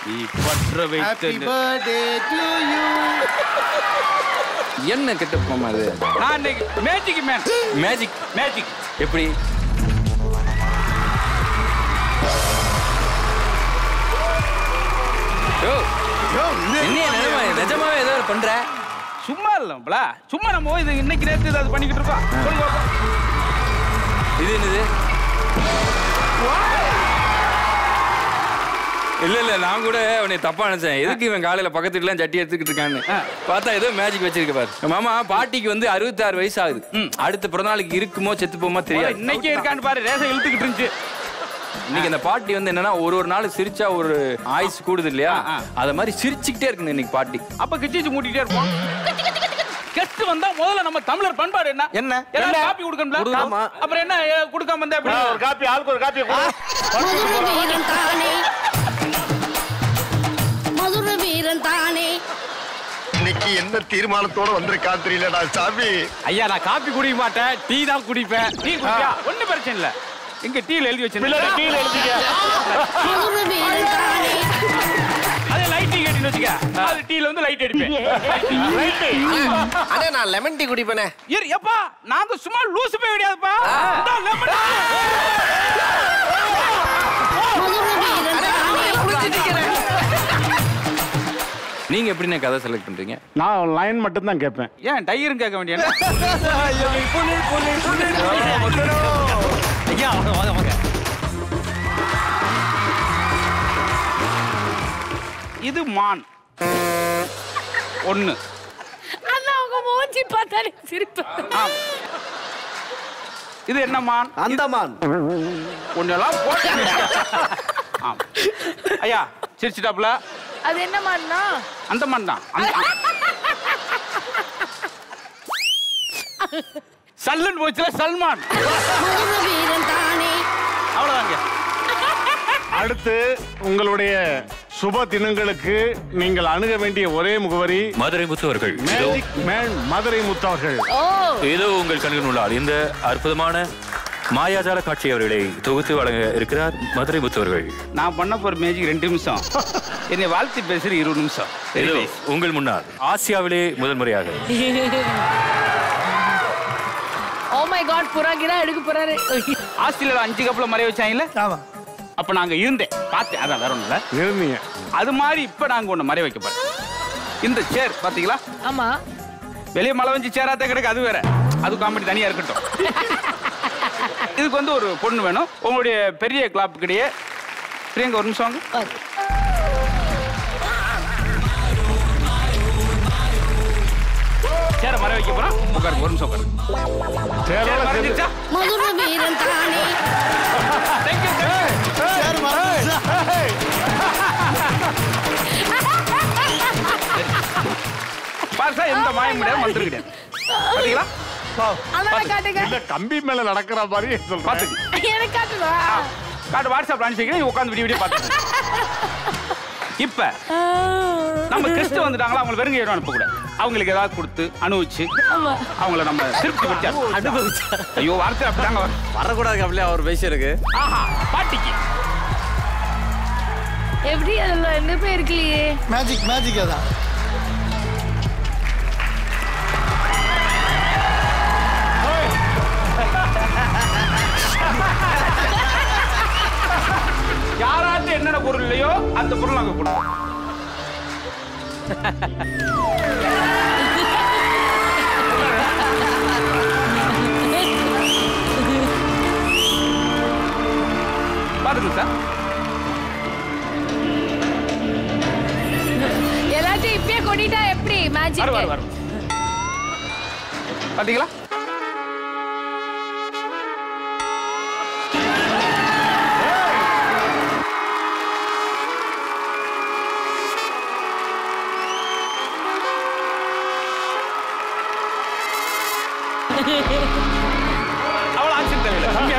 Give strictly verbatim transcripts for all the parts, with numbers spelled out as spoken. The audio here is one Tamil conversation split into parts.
நீ பற்ற வைத்த என்ன கெட்ட போமா அது? நான் இன்னைக்கு மேஜிக் மேன். மேஜிக் மேஜிக் எப்படி? நிஜமாவே ஏதோ பண்ற? சும்மா இல்ல சும்மா நம்ம இது இன்னைக்கு நேரத்து இது அது பண்ணிக்கிட்டு இருக்கோம். சொல்லுங்க. இது என்னது? இல்ல இல்ல நான் கூட உன்னை தப்பா நினைச்சேன். எதுக்கு இவன் காலையில பக்கத்து வீட்டுல சட்டி எடுத்துக்கிட்டு இருக்கான்னு பார்த்தா ஏதோ மேஜிக் வச்சிருக்க பாரு. மாமா பாட்டிக்கு வந்து அறுபத்தி ஆறு வயசு ஆகுது. அடுத்த பிறந்த நாளைக்கு இருக்குமோ செத்து போமா தெரியாது. இன்னைக்கு இருக்கான்னு பாரு. ரேசை இழுத்துக்கிட்டு இருந்துச்சு. இன்னைக்கு அந்த பாட்டி வந்து என்னன்னா ஒரு ஒரு நாள் சிரிச்சா ஒரு ஆயுசு கூடுது இல்லையா? அத மாதிரி சிரிச்சுக்கிட்டே இருக்கு இன்னைக்கு பாட்டி. அப்ப கிச்சிச்சு மூட்டிட்டே இருப்போம். கெஸ்ட் வந்தா முதல்ல நம்ம தமிழர் பண்பாடு என்ன? என்ன? எல்லாரும் காப்பி கொடுக்கணும்ல. ஆமா. அப்புறம் என்ன கொடுக்காம வந்தா எப்படி? ஒரு காப்பி ஆளுக்கு ஒரு காப்பி கொடு. மதுர வீரன் தானே. இன்னைக்கு என்ன தீர்மானத்தோட வந்திருக்கா தெரியலடா சாமி. ஐயா நான் காப்பி குடிக்க மாட்டேன். டீ தான் குடிப்பேன். டீ குடியா? ஒண்ணும் பிரச்சனை இல்ல. இங்க டீல எழுதி வச்சிருக்கேன். டீல எழுதிக்க. மதுர வீரன் தானே. அதே லைட் டீ கேட்டின்னு வச்சுக்க. அது டீல வந்து லைட் அடிப்பேன். Light tea. அட நான் லெமன் டீ குடிப்பேனே. ஏய் எப்பா நாங்க சும்மா லூசு போய் விடியாதுப்பா. இந்த லெமன் மதுர வீரன் தானே. குடிச்சிட்டீங்க. நீங்க எப்படின்னு கதை செலக்ட் பண்றீங்க? நான் லைன் மட்டும் தான் கேட்பேன். ஏன் டையரும் கேட்க வேண்டிய ஐயா வாங்க வாங்க வாங்க. இது மான் ஒண்ணு. அண்ணா உங்க மூஞ்சி பார்த்தாலே சிரிப்பு. இது என்ன மான்? அந்தமான். ஒன்னெல்லாம் போட்டு ஆம். ஐயா சிரிச்சிட்டாப்ல. அது என்ன மான்னா? அந்த மான் தான். சல்லன் போச்சுல சல்மான். மதுர வீரன் தானே. அவ்வளவுதாங்க. அடுத்து உங்களுடைய சுப தினங்களுக்கு நீங்கள் அணுக வேண்டிய ஒரே முகவரி மதுரை முத்தவர்கள். மேஜிக் மேன் மதுரை முத்தவர்கள். ஓ ஏதோ உங்கள் கண்கள் உள்ளார். இந்த அற்புதமான மாயாஜால காட்சி அவர்களை தொகுத்து வழங்க இருக்கிறார் மதுரை முத்தவர்கள். நான் பண்ண போற மேஜிக் ரெண்டு நிமிஷம். என்னை வாழ்த்தி பேசுற இருபது நிமிஷம். ஏதோ உங்கள் முன்னால் ஆசியாவிலே முதல் முறையாக ஓ மை காட் புறாகிரா எடுக்க போறாரு. ஆஸ்திரேலியால அஞ்சு கப்ல மறைய வச்சாங்கல்ல? ஆமா. அப்ப நாங்க இருந்தேன் பார்த்தேன். அதான் வேற ஒண்ணுல இருந்தீங்க. அது மாதிரி இப்ப நாங்க ஒண்ணு மறைய வைக்க போறோம். இந்த சேர் பாத்தீங்களா? ஆமா. வெளியே மழை வந்து சேராத்த கிடக்கு. அது வேற. அது காமெடி தனியா இருக்கட்டும். இதுக்கு வந்து ஒரு பொண்ணு வேணும். உங்களுடைய பெரிய கிளாப் கிடையே பிரியங்க ஒரு நிமிஷம் வாங்க. சேர மறை வைக்க போறோம். உட்காரு ஒரு நிமிஷம் உட்காரு. சேரோட மறைஞ்சிச்சா? மதுர வீரன் தானே. தேங்க்யூ சேர் மறந்துச்சா? பாருசா எந்த மாயம் கிடையாது மந்திரம் கிடையாது. பாத்தீங்களா? அண்ணா காட்டுங்க. இல்ல கம்பி மேல நடக்கிற மாதிரி சொல்றேன். பாத்துங்க. எனக்கு காட்டுங்க. காட்டு வாட்ஸ்அப்ல அனுப்பிச்சிக்கிறேன். நீ உட்கார்ந்து வீடியோ வீடியோ பாத்துங்க. இப்ப நம்ம கெஸ்ட் வந்துட்டாங்களா? அவங்க வெறுங்க ஏதும் அனுப்ப கூடாது. அவங்களுக்கு ஏதாவது கொடுத்து அனுபவிச்சு அவங்கள நம்ம திருப்தி படுத்தி அனுபவிச்சு. ஐயோ வார்த்தை அப்படிதாங்க வரக்கூடாது அப்படியே அவர் பேசியிருக்கு. ஆஹா பாட்டிக்கு எப்படி அதுல ரெண்டு பேர் இருக்கலையே. மேஜிக் மேஜிக் அதான். யாராவது என்னென்ன பொருள் இல்லையோ அந்த பொருள் நாங்க கொடுப்போம். பாருங்க சார். எல்லாத்தையும் இப்பயே கொட்டிட்டா எப்படி மேஜிக்? வரும் வரும். பாத்தீங்களா? அவ்வளவு ஆக்ஷன் தேவையில்லை.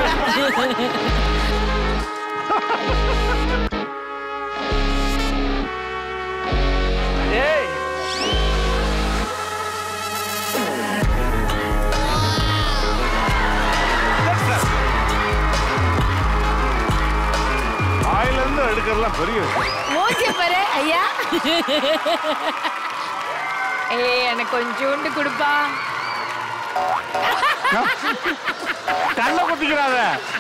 ஏய் ஆயில இருந்து இருக்கிறதுலாம் பெரிய மூஞ்சி பாரு ஐயா. ஏய் எனக்கு கொஞ்சோண்டு கொடுப்பா. கண்ணை கொட்டிக்கிறாத.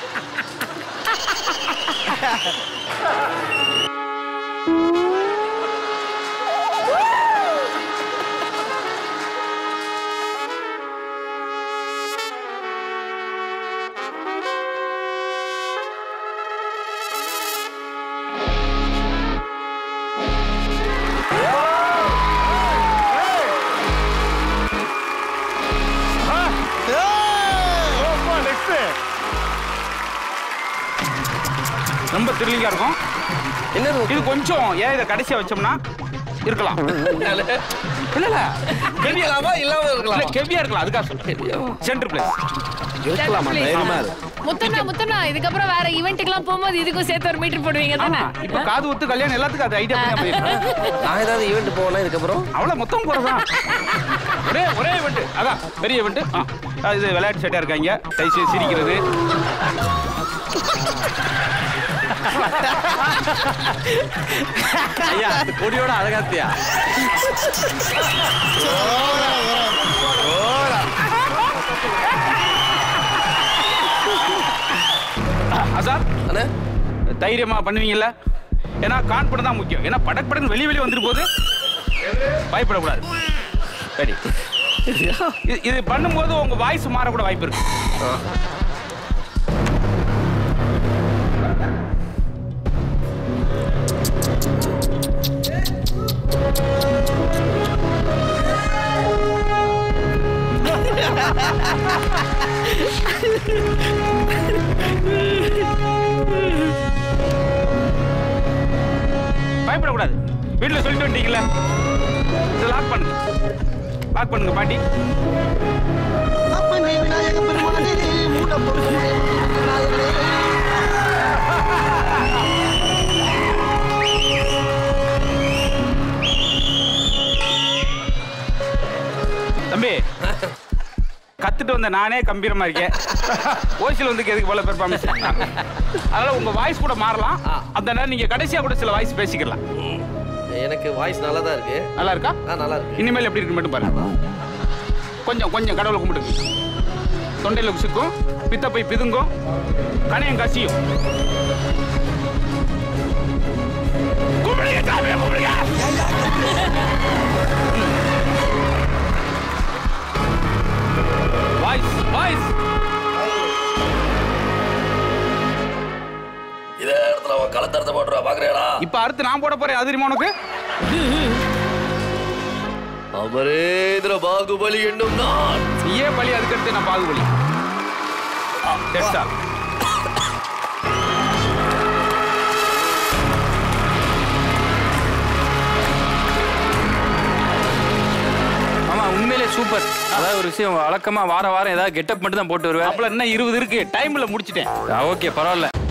ரொம்ப த்ரில்லிங்கா இருக்கும். என்னது இது கொஞ்சம் ஏன் இதை கடைசியா வச்சோம்னா இருக்கலாம். இல்ல இல்ல கெவியலாமா இல்லாம இருக்கலாம். இல்ல கெவியா இருக்கலாம். அதுக்காக சொல்றேன். சென்டர் பிளேஸ் இருக்கலாமா? தைரியமா இரு. முத்தண்ணா முத்தண்ணா இதுக்கப்புறம் வேற ஈவென்ட்டுக்குலாம் போகும்போது இதுக்கும் சேர்த்து ஒரு மீட்டர் போடுவீங்க தானே? இப்ப காது ஒத்து கல்யாணம் எல்லாத்துக்கும் அது ஐடியா பண்ணி போயிருக்கேன். நான் ஏதாவது ஈவென்ட் போகலாம் இதுக்கப்புறம் அவ்வளவு மொத்தம் போறதா? ஒரே ஒரே இவெண்ட். அதான் பெரிய இவெண்ட். இது விளையாட்டு செட்டா இருக்காங்க. தைச்சு சிரிக்கிறது. ஐயா அந்த கொடியோட அழகாத்தியா. அசார் அண்ணே தைரியமா பண்ணுவீங்கல்ல? ஏன்னா கான்பிடன்ஸ் தான் முக்கியம். ஏன்னா படக் படக்கு வெளிய வெளிய வந்துட்டு போகுது. பயப்படக்கூடாது. சரி இது பண்ணும்போது உங்க வாய்ஸ் மாற கூட வாய்ப்பு இருக்கு. பயப்படக்கூடாது. வீட்டுல சொல்லிட்டு வந்துட்டீங்கல்ல, இதை லாக் பண்ணுங்க. லாக் பண்ணுங்க பாட்டி. தம்பி கத்துட்டு வந்த நானே கம்பீரமா இருக்கேன். ஓசில வந்து எதுக்கு போல பெர்ஃபார்மன்ஸ். அதனால உங்க வாய்ஸ் கூட மாறலாம். அந்த நேரம் நீங்க கடைசியா கூட சில வாய்ஸ் பேசிக்கலாம். எனக்கு வாய்ஸ் நல்லா தான் இருக்கு. நல்லா இருக்கா? நல்லா இருக்கு. இனிமேல் எப்படி இருக்கு மட்டும் பாருங்க. கொஞ்சம் கொஞ்சம் கடவுளை கும்பிடுங்க. தொண்டையில குசிக்கும், பித்த போய் பிதுங்கும், கணையம் கசியும். கும்பிடுங்க சாமியை கும்பிடுங்க. வாய்ஸ் வாய்ஸ் இதே இடத்துல அவன் கலத்தரத்தை போட்டுருவா பாக்குறீங்களா? இப்ப அடுத்து நான் போட போறேன். அது தெரியுமா உனக்கு? அமரேந்திர பாகுபலி என்னும் நான். நீயே பலி, அதுக்கடுத்து நான் பாகுபலி. ஆமா உண்மையிலே சூப்பர். அதாவது ஒரு விஷயம் வழக்கமா வார வாரம் ஏதாவது கெட்டப் மட்டும் தான் போட்டு வருவேன். அப்பல என்ன இருபது இருக்கு. டைம்ல முடிச்சிட்டேன். ஓகே பரவாயில்ல.